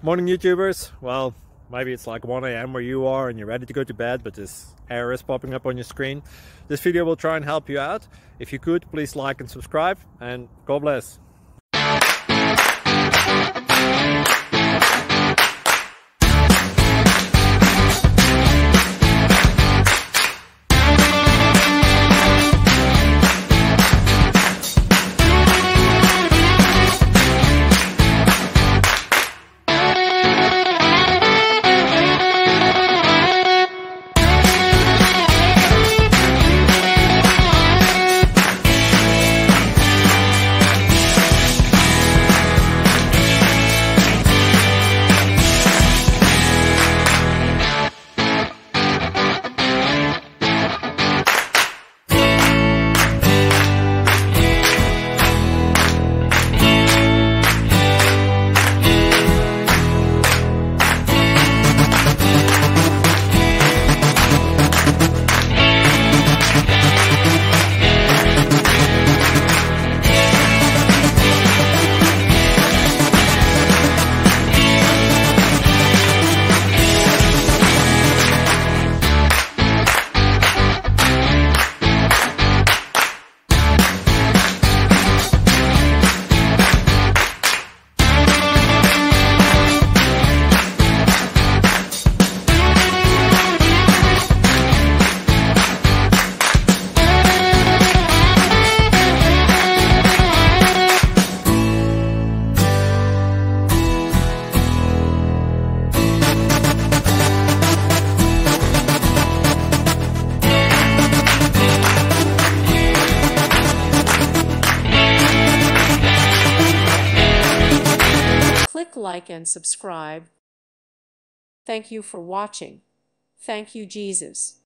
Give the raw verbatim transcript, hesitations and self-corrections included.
Morning YouTubers. Well, maybe it's like one A M where you are and you're ready to go to bed, but this error is popping up on your screen. This video will try and help you out. If you could, please like and subscribe, and God bless. Click like and subscribe. Thank you for watching. Thank you, Jesus.